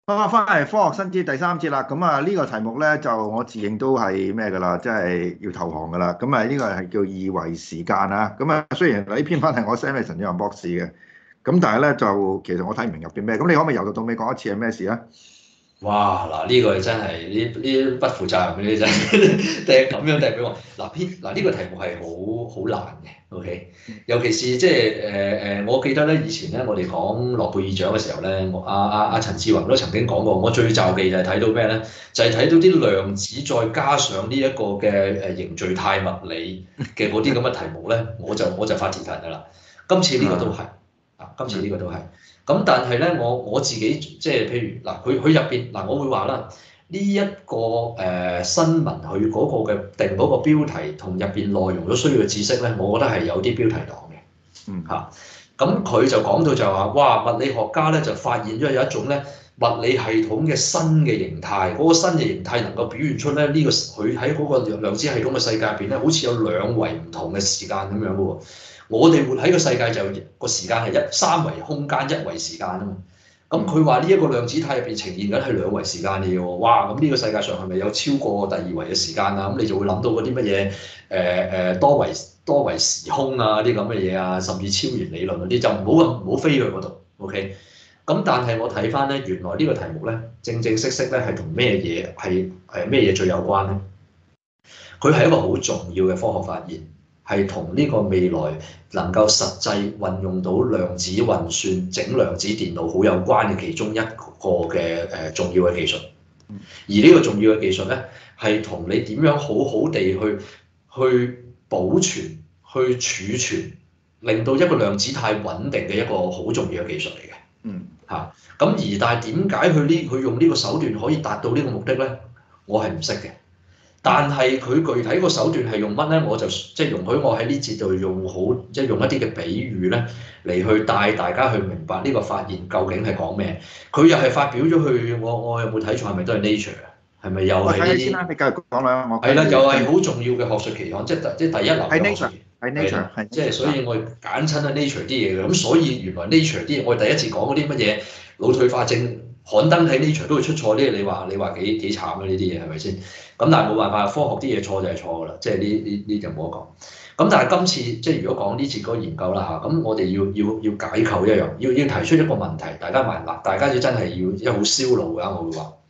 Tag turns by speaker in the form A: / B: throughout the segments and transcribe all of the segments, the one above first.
A: 翻嚟科學新知第三節啦，咁啊呢個題目咧就我自認都係咩噶啦，即係要投降噶啦。咁啊呢個係叫二維時間啊。咁啊雖然呢篇文係我 send 俾陳志宏博士嘅，咁但係咧就其實我睇唔明入邊咩。咁你可唔可以由頭到尾講一次係咩事啊？
B: 哇！嗱，呢個真係呢不負責任嘅呢真係，掟咁樣掟俾我。呢個題目係好難嘅，OK。尤其是即係我記得咧以前咧我哋講諾貝爾獎嘅時候咧，阿陳志宏都曾經講過，我最罩忌就係睇到咩咧？就係睇到啲量子再加上呢一個嘅凝聚態物理嘅嗰啲咁嘅題目咧，我就發鐵騰㗎啦。今次呢個都係今次呢個都係。咁但係咧，我自己即係譬如嗱，佢入邊嗱，我會話啦，呢一個新聞佢嗰個嘅定嗰個標題同入邊內容都需要嘅知識咧，我覺得係有啲標題黨嘅
A: 嗯
B: 嚇。咁佢就講到就話，哇！物理學家咧就發現咗有一種咧物理系統嘅新嘅形態，嗰個新嘅形態能夠表現出咧呢個佢喺嗰個量子系統嘅世界入邊咧，好似有兩維唔同嘅時間咁樣嘅喎。我哋活喺個世界就個時間係三維空間一維時間啊嘛，咁佢話呢一個量子態入邊呈現緊係兩維時間嘅嘢喎，哇！咁呢個世界上係咪有超過第二維嘅時間啊？咁你就會諗到嗰啲乜嘢多維時空啊啲咁嘅嘢啊，甚至超弦理論嗰啲就唔好飛去嗰度，OK？咁但係我睇翻咧，原來呢個題目咧正正式式咧係同咩嘢係咩嘢最有關咧？佢係一個好重要嘅科學發現。係同呢個未來能夠實際運用到量子運算、整量子電腦好有關嘅其中一個嘅重要嘅技術。而呢個重要嘅技術咧，係同你點樣好好地去保存、去儲存，令到一個量子態穩定嘅一個好重要嘅技術嚟嘅。嚇，咁但係點解佢用呢個手段可以達到呢個目的咧？我係唔識嘅。但係佢具體個手段係用乜咧？我就即係容許我喺呢節度用即係用一啲嘅比喻咧，嚟去帶大家去明白呢個發現究竟係講咩。佢又係發表咗去，我有冇睇錯？係咪都係 Nature 啊？係咪又係呢啲？
A: 我睇下先啦，你繼續講啦，我
B: 係啦，
A: 跟住
B: 又係好重要嘅學術期刊，即係第一流
A: 係
B: 嘅學術。
A: Nature，係
B: 係
A: Nature，
B: 啦，
A: 係
B: 即係
A: Nature
B: 所以我簡稱係 Nature 啲嘢嘅。咁所以原來 Nature 啲嘢，我哋第一次講嗰啲乜嘢腦退化症刊登喺 Nature 都會出錯呢？你話幾慘啊？呢啲嘢係咪先？咁但係冇辦法，科學啲嘢錯就係錯㗎啦，即係呢就冇得講。咁但係今次即係如果講呢次嗰個研究啦嚇，咁我哋要解構一樣，要提出一個問題，大家要真係要好燒腦㗎，我會話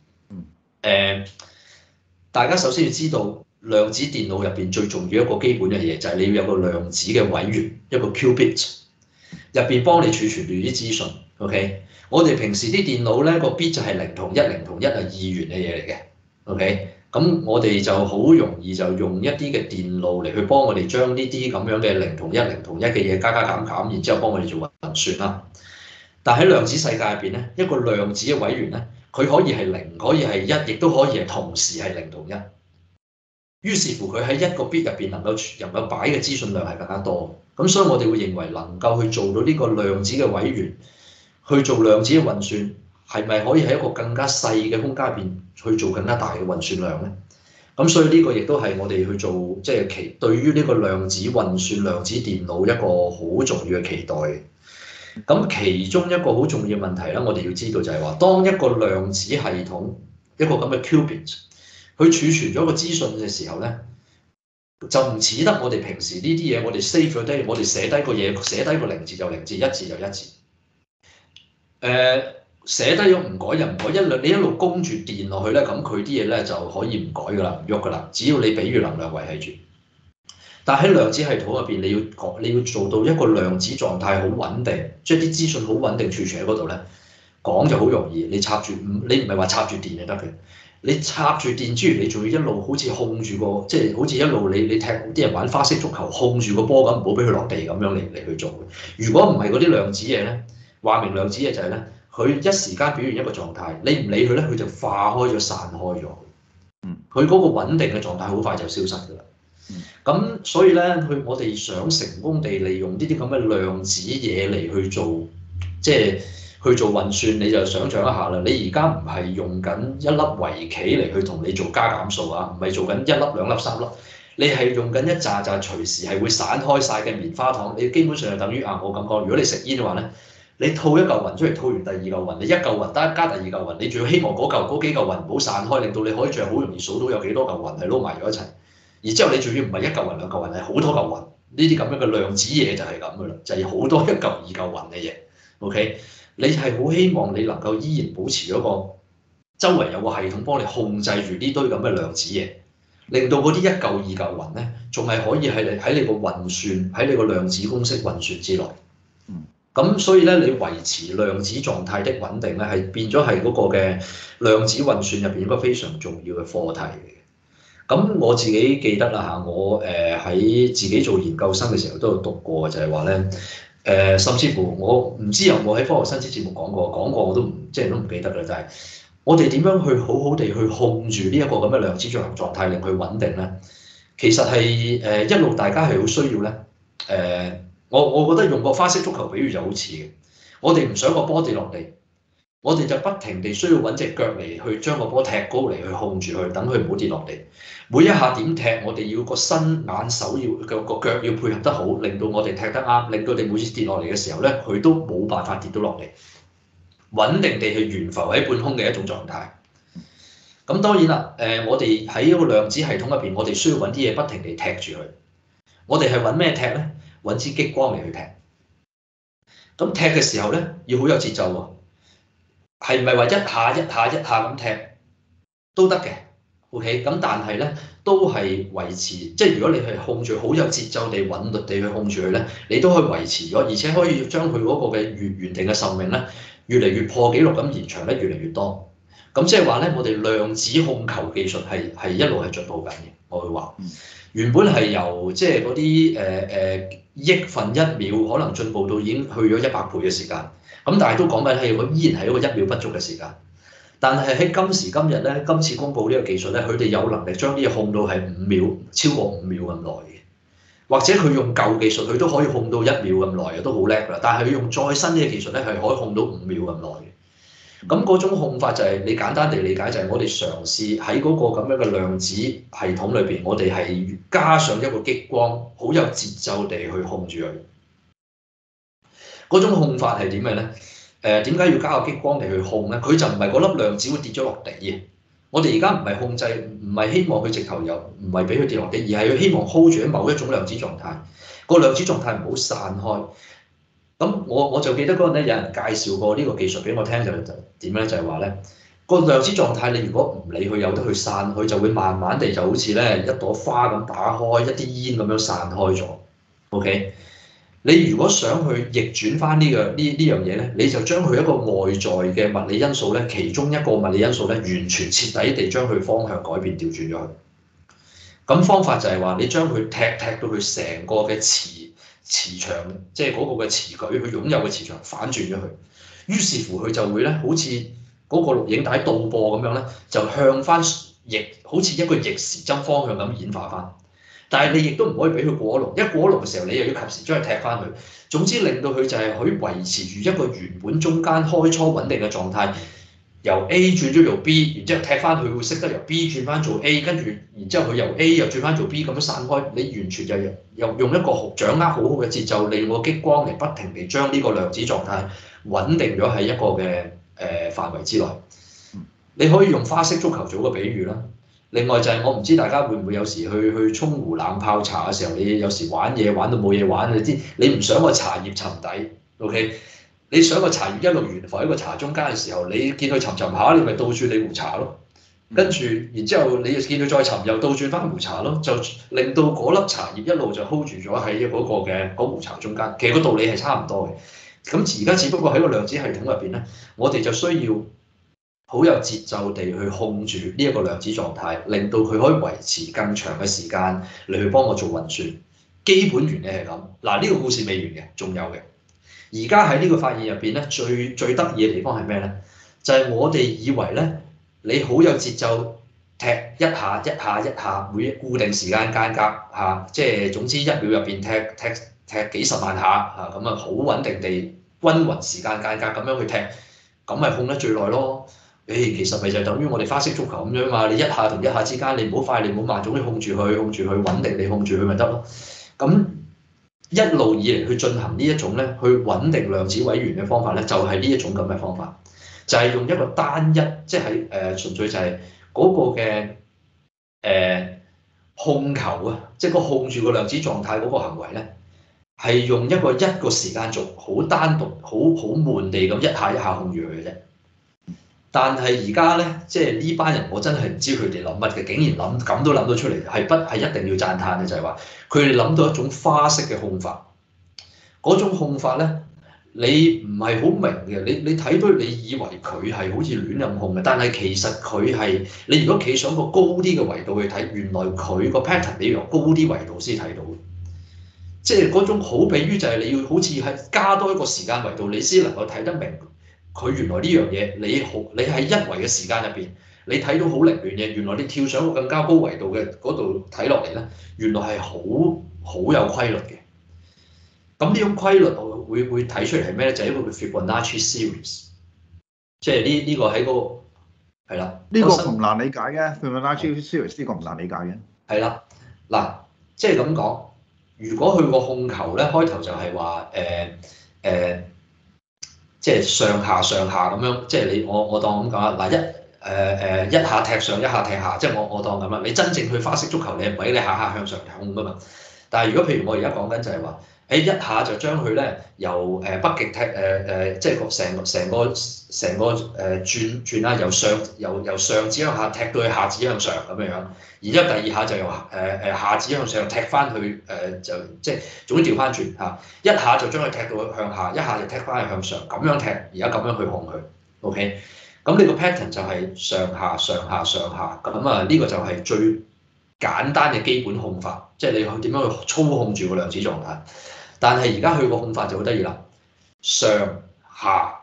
B: 大家首先要知道量子電腦入邊最重要一個基本嘅嘢，就係你要有個量子嘅位元，一個 qubit 入邊幫你儲存住啲資訊。OK，我哋平時啲電腦咧個 bit 就係零同一，零同一係二元嘅嘢嚟嘅。OK。咁我哋就好容易就用一啲嘅電路嚟去幫我哋將呢啲咁樣嘅零同一嘅嘢加減減，然之後幫我哋做運算啦。但喺量子世界入邊咧，一個量子嘅位元咧，佢可以係零，可以係一，亦都可以係同時係零同一。於是乎佢喺一個 bit 入邊能夠擺嘅資訊量係更加多。咁所以我哋會認為能夠去做到呢個量子嘅位元，去做量子嘅運算。係咪可以喺一個更加細嘅空間入邊去做更加大嘅運算量咧？咁所以呢個亦都係我哋去做即係對於呢個量子運算、量子電腦一個好重要嘅期待。咁其中一個好重要嘅問題咧，我哋要知道就係話，當一個量子系統一個咁嘅 qubit 去儲存咗個資訊嘅時候咧，就唔似得我哋平時呢啲嘢，我哋 save 咗低，我哋寫低個嘢，寫低個零字就零字，一字就一字。寫低咗唔改就唔改，你一路供住電落去咧，咁佢啲嘢咧就可以唔改噶啦，唔喐噶啦。只要你俾予能量維係住。但喺量子系統入邊，你要做到一個量子狀態好穩定，即係啲資訊好穩定儲存喺嗰度咧，講就好容易。你唔係話插住電就得嘅，你插住電之餘，你仲要一路好似控住個，即係好似一路你踢啲人玩花式足球，控住個波咁，唔好俾佢落地咁樣嚟去做。如果唔係嗰啲量子嘢咧，話明量子嘢就係咧。佢一時間表現一個狀態，你唔理佢咧，佢就化開咗、散開咗。佢嗰個穩定嘅狀態好快就消失㗎啦。咁所以咧，我哋想成功地利用呢啲咁嘅量子嘢嚟去做，即係去做運算，你就想像一下啦。你而家唔係用緊一粒圍棋嚟去同你做加減數啊，唔係做緊一粒、兩粒、三粒，你係用緊一紮隨時係會散開晒嘅棉花糖。你基本上就等於我咁講，如果你食煙嘅話咧。 你吐一嚿雲出嚟，吐完第二嚿雲，你一嚿雲加第二嚿雲，你仲要希望嗰幾嚿雲唔好散開，令到你可以最後好容易數到有幾多嚿雲係撈埋咗一齊。然之後你仲要唔係一嚿雲兩嚿雲，係好多嚿雲。呢啲咁樣嘅量子嘢就係咁噶啦，就係好多一嚿二嚿雲嘅嘢。OK， 你係好希望你能夠依然保持嗰個周圍有個系統幫你控制住呢堆咁嘅量子嘢，令到嗰啲一嚿二嚿雲咧，仲係可以喺你個運算喺你個量子公式運算之內。咁所以咧，你維持量子狀態的穩定咧，係變咗係嗰個嘅量子運算入邊一個非常重要嘅課題嚟嘅。咁我自己記得啦嚇，我喺自己做研究生嘅時候都有讀過，就係話咧甚至乎我唔知有冇喺科學新知節目講過我都唔記得啦。但係我哋點樣去好好地去控住呢一個咁嘅量子進行狀態，令佢穩定咧？其實係一路大家係好需要咧我覺得用個花式足球比喻就好似嘅，我哋唔想個波跌落地，我哋就不停地需要揾隻腳嚟去將個波踢高嚟去控住佢，等佢唔好跌落地。每一下點踢，我哋要個身眼手個腳要配合得好，令到我哋踢得啱，令到你每次跌落嚟嘅時候咧，佢都冇辦法跌到落嚟，穩定地去懸浮喺半空嘅一種狀態。咁當然啦，我哋喺一個量子系統入邊，我哋需要揾啲嘢不停地踢住佢。我哋係揾咩踢咧？揾支激光嚟去踢。咁踢嘅時候咧，要好有節奏喎。係唔係話一下咁踢都得嘅 ？OK， 咁但係咧都係維持，即係如果你係控住好有節奏地穩律地去控住佢咧，你都可以維持咗，而且可以將佢嗰個嘅原定嘅壽命咧越嚟越破紀錄咁延長得越嚟越多。咁即係話咧，我哋量子控球技術係一路係進步緊嘅，我會話。原本係由即係嗰啲億分一秒，可能進步到已經去咗100倍嘅時間。咁但係都講緊係依然係一個1秒不足嘅時間。但係喺今時今日咧，今次公布呢個技術咧，佢哋有能力將啲嘢控到係5秒，超過5秒咁耐嘅。或者佢用舊技術，佢都可以控到1秒咁耐嘅，都好叻㗎啦。但係佢用再新嘅技術咧，係可以控到5秒咁耐嘅。咁嗰種控法就係你簡單地理解就係我哋嘗試喺嗰個咁樣嘅量子系統裏邊，我哋係加上一個激光，好有節奏地去控住佢。嗰種控法係點嘅咧？點解要加個激光嚟去控咧？佢就唔係嗰粒量子會跌咗落地嘅。我哋而家唔係控制，唔係希望佢直頭又唔係俾佢跌落地，而係要希望 hold 住喺某一種量子狀態。個量子狀態唔好散開。咁我就記得嗰陣咧，有人介紹過呢個技術俾我聽，就點咧？就係話咧，個量子狀態你如果唔理佢，由得佢散，佢就會慢慢地就好似咧一朵花咁打開，一啲煙咁樣散開咗。OK， 你如果想去逆轉翻呢樣嘢咧，你就將佢一個外在嘅物理因素咧，其中一個物理因素咧，完全徹底地將佢方向改變調轉咗佢。咁方法就係話，你將佢踢到佢成個嘅磁場，即係嗰個嘅磁矩，佢擁有嘅磁場反轉咗佢，於是乎佢就會咧，好似嗰個錄影帶倒播咁樣咧，就向翻好似一個逆時針方向咁演化翻。但係你亦都唔可以俾佢過龍，一過龍嘅時候，你又要及時將佢踢翻去。總之令到佢就係可以維持住一個原本中間開初穩定嘅狀態，由 A 轉咗做 B， 然之後踢翻佢會識得由 B 轉翻做 A， 跟住然之後佢由 A 又轉翻做 B 咁樣散開，你完全就又用一個掌握好好嘅節奏，利用個激光嚟不停地將呢個量子狀態穩定咗喺一個嘅範圍之內。你可以用花式足球做個比喻啦。另外就係我唔知大家會唔會有時去沖壺冷泡茶嘅時候，你有時玩嘢玩到冇嘢玩，你知你唔想個茶葉沉底 ，OK？ 你想個茶葉一路懸浮喺個茶中間嘅時候，你見佢沉下，你咪倒轉你壺茶咯。跟住然之後你見佢再沉，又倒轉翻壺茶咯，就令到嗰粒茶葉一路就 hold 住咗喺嗰個嘅嗰壺茶中間。其實個道理係差唔多嘅。咁而家只不過喺個量子系統入邊咧，我哋就需要好有節奏地去控住呢一個量子狀態，令到佢可以維持更長嘅時間嚟去幫我做運算。基本原理係咁。嗱，呢個故事未完嘅，仲有嘅。而家喺呢個發現入邊咧，最得意嘅地方係咩咧？就係我哋以為咧，你好有節奏踢一下，每固定時間間隔嚇，即係總之1秒入邊踢幾十萬下嚇，咁啊好穩定地均勻時間間隔咁樣去踢，咁咪控得最耐咯。其實咪就等於我哋花式足球咁樣嘛，你一下同一下之間，你唔好快，你唔好慢，總之控住佢，穩定地控住佢咪得咯。咁一路以嚟去進行呢一種咧，去穩定量子位元嘅方法咧，就係呢一種咁嘅方法，就係用一個單一，即係純粹就係嗰個嘅控球啊，即係個控住個量子狀態嗰個行為咧，係用一個時間軸，好單獨、好悶地咁一下一下控住佢嘅啫。但係而家咧，即係呢班人，我真係唔知佢哋諗乜嘅，竟然咁都諗到出嚟，係一定要讚歎嘅，就係話佢哋諗到一種花式嘅控法。嗰種控法咧，你唔係好明嘅，你睇到你以為佢係好似亂咁控嘅，但係其實佢係你如果企上個高啲嘅維度去睇，原來佢個 pattern 你要由高啲維度先睇到。即係嗰種好比於就係你要好似係加多一個時間維度，你先能夠睇得明佢原來呢樣嘢。你喺一維嘅時間入邊，你睇到好凌亂嘅，原來你跳上一個更加高維度嘅嗰度睇落嚟咧，原來係好有規律嘅。咁呢種規律我會睇出嚟係咩咧？就係一個叫 Fibonacci series， 即係呢個喺嗰個係啦。
A: 呢個唔難理解嘅 Fibonacci series 呢個唔難理解嘅。
B: 係啦，嗱，即係咁講。如果佢個控球咧，開頭就係話即係上下咁樣，即係我當咁講啦。嗱一下踢上，一下踢下，即係我當咁啦。你真正去花式足球，你唔係你下下向上控噶嘛。但係如果譬如我而家講緊就係話，一下就將佢咧由北極踢即係成個轉啦，由上指向下踢到去下指向上咁樣樣。然之後第二下就由下指向上踢翻去就即係總之調翻轉嚇，一下就將佢踢到向下，一下就踢翻去向上，咁樣踢，而家咁樣去控佢 ，OK？咁你個 pattern 就係上下咁啊，呢個就係最簡單嘅基本控法，即係你點樣去操控住個量子狀態。但係而家佢個控法就好得意啦，上下，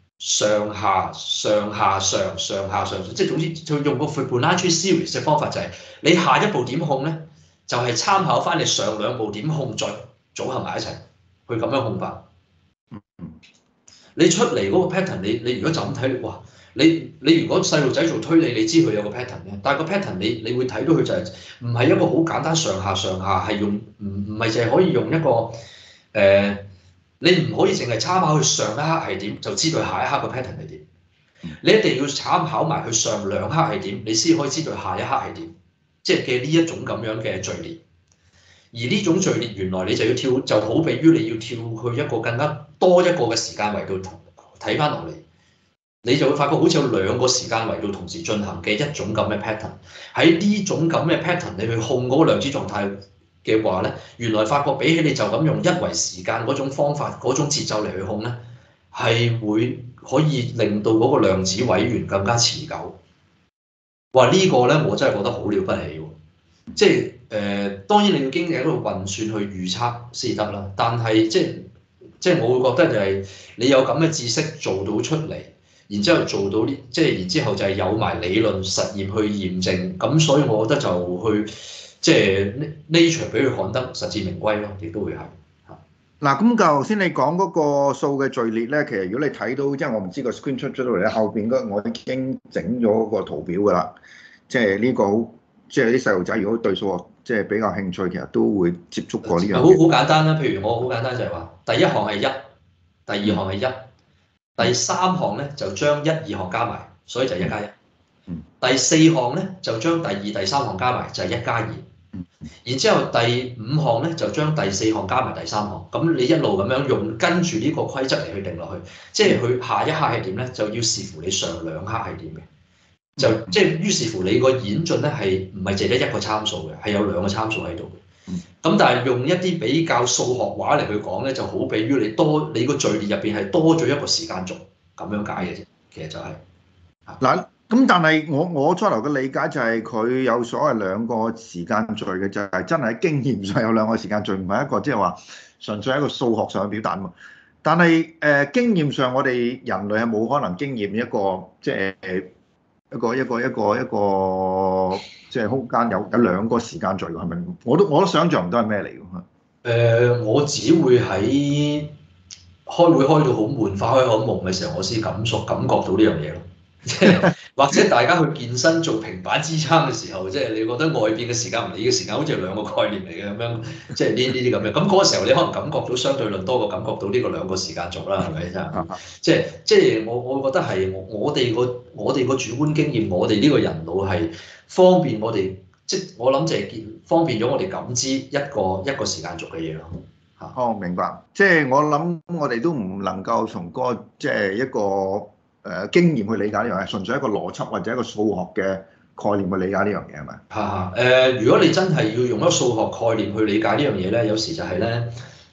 B: 即係總之就用個 Fibonacci series 嘅方法，就係你下一步點控咧，就係參考翻你上兩步點控再組合埋一齊，去咁樣控法。你出嚟嗰個 pattern，你如果就咁睇，哇！你如果細路仔做推理，你知佢有個 pattern 嘅，但係個 pattern 你會睇到佢就係唔係一個好簡單上下，係用唔係淨係可以用一個你唔可以淨係參考佢上一刻係點，就知道下一刻個 pattern 係點。你一定要參考埋佢上兩刻係點，你先可以知道下一刻係點。即係嘅呢一種咁樣嘅序列。而呢種序列原來你就要跳，就好比於你要跳去一個更加多一個嘅時間維度睇翻落嚟，你就會發覺好似有兩個時間維度同時進行嘅一種咁嘅 pattern。喺呢種咁嘅 pattern，你去控嗰個量子狀態嘅話咧，原來發覺比起你就咁用一維時間嗰種方法、嗰種節奏嚟去控咧，係會可以令到嗰個量子位元更加持久。話呢個咧，我真係覺得好了不起喎！即係當然你要經歷一個運算去預測先得啦。但係即係我會覺得就係你有咁嘅知識做到出嚟，然之後做到呢，即係然之後就係有埋理論實驗去驗證。咁所以我覺得就去即係 nature 俾佢看得實至名歸咯，亦都會係。
A: 嗱，咁頭先你講嗰個數嘅序列咧，其實如果你睇到，即係我唔知個 screen 出咗到嚟咧，後邊我已經整咗個圖表㗎啦。即係呢個好，即係啲細路仔如果對數學即係比較興趣，其實都會接觸過呢樣嘢。
B: 好簡單啦，譬如我好簡單就係話，第一項係1，第二項係1，第三項咧就將1、2項加埋，所以就1加1。第四項咧就將第二、第三項加埋，就係1加2。然之後第5項咧就將第四項加埋第三項，咁你一路咁樣用跟住呢個規則嚟去定落去，即係佢下一刻係點咧，就要視乎你上兩刻係點嘅，就即係於是乎你個演進咧係唔係淨係一個參數嘅，係有兩個參數喺度嘅。咁但係用一啲比較數學話嚟去講咧，就好比於你個序列入邊係多咗一個時間軸咁樣解嘅啫，其實就係
A: 嗱。咁但係我初頭嘅理解就係佢有所謂兩個時間序嘅，就係真係喺經驗上有兩個時間序，唔係一個即係話純粹係一個數學上嘅表達嘛。但係經驗上我哋人類係冇可能經驗一個即係一個即係空間有兩個時間序㗎，係咪？我都想像唔到係咩嚟㗎。
B: 我只會喺開會開到好悶、發開口夢嘅時候，我先感覺到呢樣嘢咯。 即係或者大家去健身做平板支撐嘅時候，即係你覺得外邊嘅時間同你嘅時間好似係兩個概念嚟嘅咁樣，即係呢啲咁樣。咁嗰個時候你可能感覺到相對論多過感覺到呢個兩個時間軸啦，係咪真係？即係我覺得係我哋個主觀經驗，我哋呢個人腦係方便我哋，即係我諗就係方便咗我哋感知一個時間軸嘅嘢咯。
A: 哦，明白。即係我諗，我哋都唔能夠從嗰個即係一個經驗去理解呢樣嘢，純粹一個邏輯或者一個數學嘅概念去理解呢樣嘢係咪？
B: 如果你真係要用一個數學概念去理解呢樣嘢咧，有時就係咧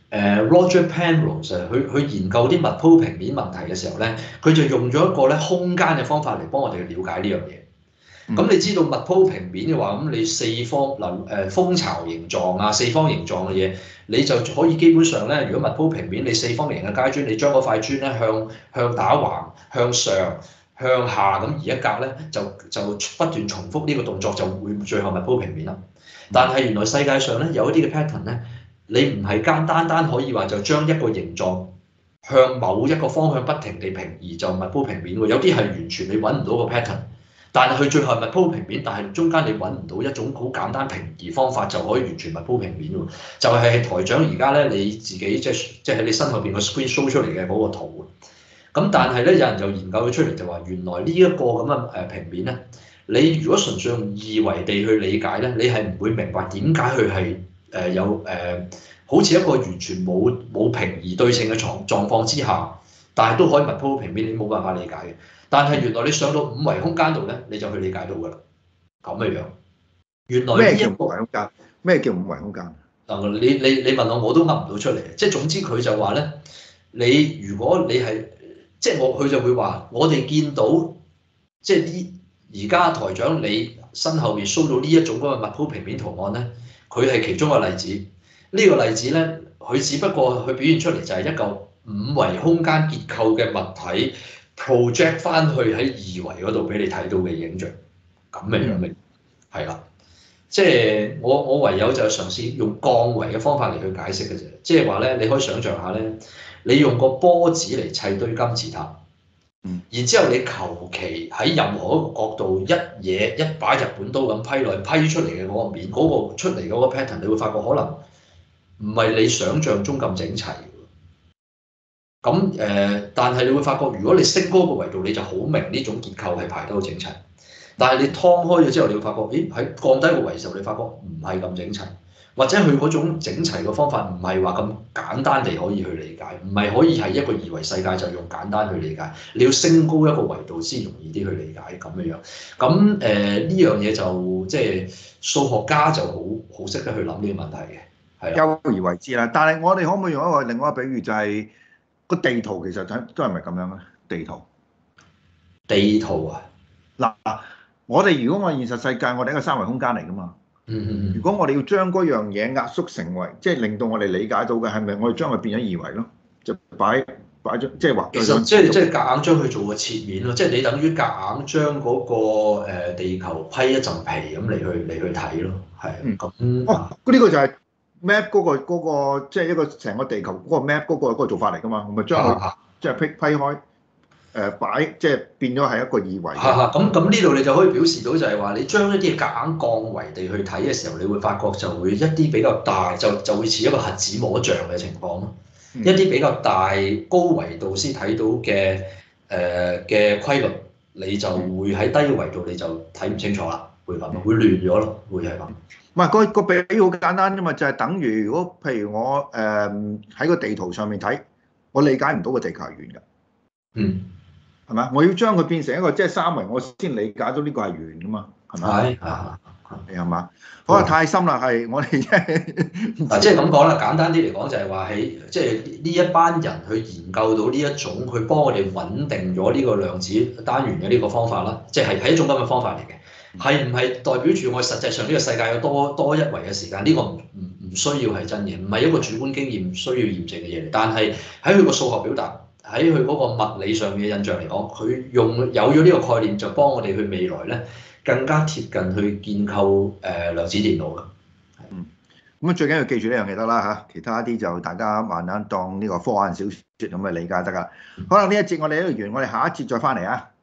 B: Roger Penrose 佢研究啲密鋪平面問題嘅時候咧，佢就用咗一個咧空間嘅方法嚟幫我哋去了解呢樣嘢。咁你知道密鋪平面嘅話，咁你四方蜂巢形狀啊、四方形狀嘅嘢，你就可以基本上咧，如果密鋪平面，你四方形嘅階磚，你將嗰塊磚咧向打橫、向上、向下咁移一格咧，就不斷重複呢個動作，就會最後密鋪平面啦。但係原來世界上咧有一啲嘅 pattern 咧，你唔係單單可以話就將一個形狀向某一個方向不停地平移就密鋪平面喎，有啲係完全你揾唔到個 pattern。但係佢最後係密鋪平面，但係中間你揾唔到一種好簡單平移方法就可以完全密鋪平面喎。就係台長而家咧你自己即係喺你身後邊個 screen show 出嚟嘅嗰個圖。咁但係咧有人就研究咗出嚟就話，原來呢一個咁嘅平面咧，你如果純粹用二維地去理解咧，你係唔會明白點解佢係有好似一個完全冇平移對稱嘅狀況之下，但係都可以密鋪平面，你冇辦法理解嘅。但係原來你上到五維空間度咧，你就去理解到㗎啦。咁嘅樣，原來
A: 咩叫五維空間？咩叫五維空間？
B: 嗱，你問我都噏唔到出嚟。即係總之佢就話咧，你如果你係即係佢就會話，我哋見到即係呢而家台長你身後面 show 到呢一種嗰個密鋪平面圖案咧，佢係其中一個例子。呢個例子咧，佢只不過佢表現出嚟就係一嚿五維空間結構嘅物體。project 翻去喺二維嗰度俾你睇到嘅影像，咁嘅樣嘅，係啦，即係我唯有就係嘗試用降維嘅方法嚟去解釋嘅啫，即係話咧，你可以想像下咧，你用個波子嚟砌堆金字塔，然之後你求其喺任何一個角度一把日本刀咁批落去批出嚟嘅嗰個面，嗰個出嚟嗰個 pattern，你會發覺可能唔係你想像中咁整齊。咁但係你會發覺，如果你升高個維度，你就好明呢種結構係排得好整齊。但係你劏開咗之後，你會發覺，咦喺降低個維時候，你發覺唔係咁整齊，或者佢嗰種整齊嘅方法唔係話咁簡單地可以去理解，唔係可以係一個二維世界就用簡單去理解，你要升高一個維度先容易啲去理解咁嘅樣。咁呢樣嘢就即係數學家就好識得去諗呢個問題嘅，係啦。
A: 有而為之啦，但係我哋可唔可以用一個另外一個比喻，就係個地圖其實都係咪咁樣咧？地圖
B: 啊，
A: 嗱，我哋如果我現實世界，我哋一個三維空間嚟噶嘛。如果我哋要將嗰樣嘢壓縮成為，即係令到我哋理解到嘅係咪我哋將佢變咗二維咯？就擺咗即係畫。
B: 其實即係夾硬將佢做個切面咯，即係你等於夾硬將嗰個地球批一陣皮咁嚟去睇咯，係咁。
A: 哦，呢個就係 map 嗰個即係一個成個地球嗰個 map 嗰個做法嚟噶嘛，我咪將佢即係批開擺，即係變咗係一個二維。
B: 咁呢度你就可以表示到就係話，你將一啲夾硬降維地去睇嘅時候，你會發覺就會一啲比較大就會似一個核子摸象嘅情況咯。一啲比較大高維度先睇到嘅嘅規律，你就會喺低維度你就睇唔清楚啦，會咁，會亂咗咯，會係咁。
A: 唔係個比喻好簡單啫嘛，就係等於如果譬如我喺個地圖上面睇，我理解唔到個地球係圓㗎，係咪？我要將佢變成一個即係三維，我先理解到呢個係圓㗎嘛，係咪？係嘛？好啊，太深啦，係我哋即係
B: 即係咁講啦，簡單啲嚟講就係話喺即係呢一班人去研究到呢一種去幫我哋穩定咗呢個量子單元嘅呢個方法啦，即係一種咁嘅方法嚟嘅。係唔係代表住我實際上呢個世界有多一維嘅時間？呢個唔需要係真嘅，唔係一個主觀經驗需要驗證嘅嘢嚟。但係喺佢個數學表達，喺佢嗰個物理上面嘅印象嚟講，佢有咗呢個概念，就幫我哋去未來咧更加貼近去建構量子電腦嘅。
A: 咁最緊要記住呢樣嘢得啦嚇，其他啲就大家慢慢當呢個科幻小説咁去理解得㗎。好啦，呢一節我哋呢度完，我哋下一節再翻嚟啊。